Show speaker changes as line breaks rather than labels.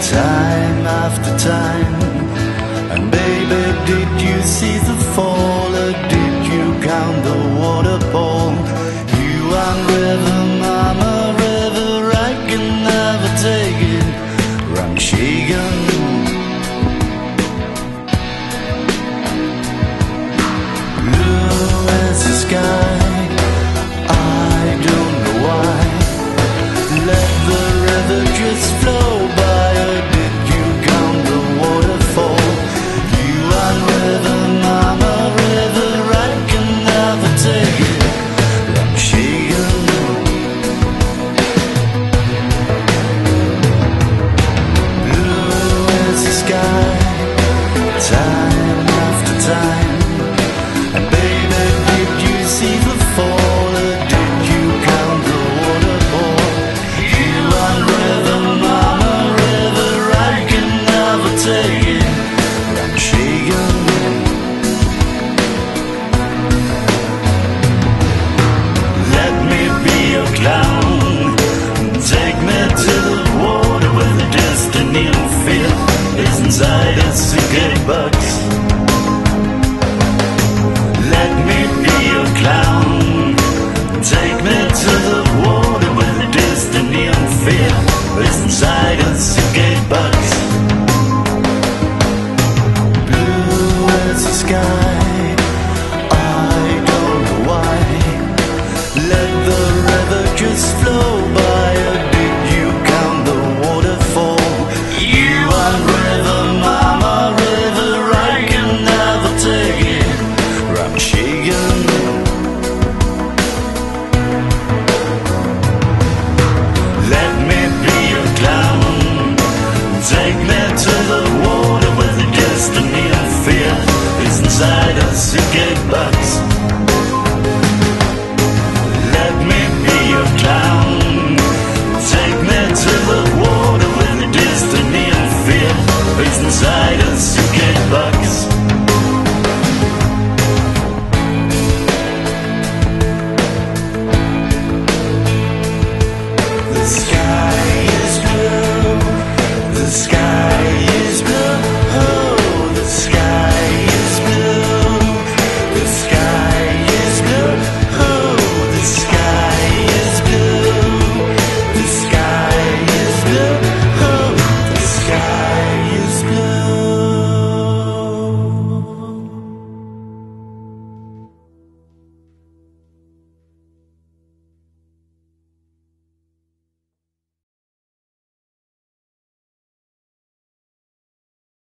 time after time. And baby, did you see the fall, or did you count the waterfall? You and river, mama, river, I can never take it. I'm shaking. Blue as the sky, I don't know why. Let the river just flow by, or did you count the waterfall? You and river, mama, river, I can never take it. I'm shaking. Blue as the sky, time after time. And baby, did you see the fall, or did you count the waterfall? You and river, mama, river, I can never take it. I'm shaking. Let me be your clown. Take me to the water where the destiny and fear is inside us to get bucks. Let me be your clown. Take me to the water where the destiny and fear is inside us to get bucks.